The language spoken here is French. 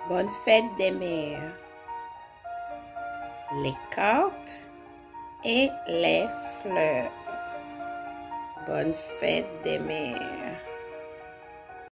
Bonne fête des mères. Les cartes et les fleurs. Bonne fête des mères.